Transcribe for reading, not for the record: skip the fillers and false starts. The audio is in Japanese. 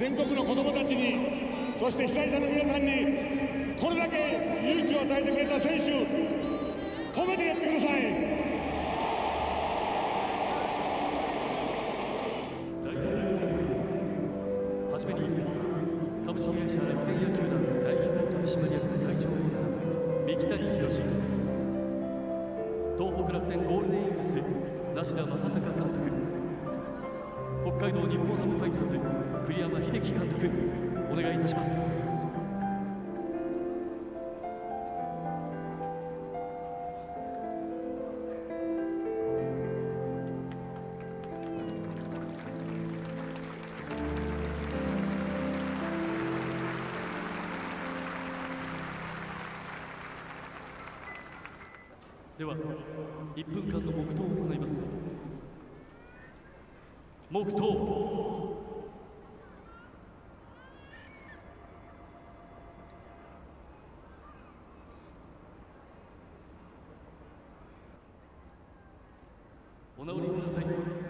全国の子どもたちに、そして被災者の皆さんに、これだけ勇気を与えてくれた選手、褒めてやってください。 代表はじめに株式会社楽天野球団代表取締役会長三木谷博史、東北楽天ゴールデンイーグルス梨田正孝監督、北海道日本ハムファイターズ栗山英樹監督、お願いいたします。では1分間の黙祷を行います。黙祷。お直りください。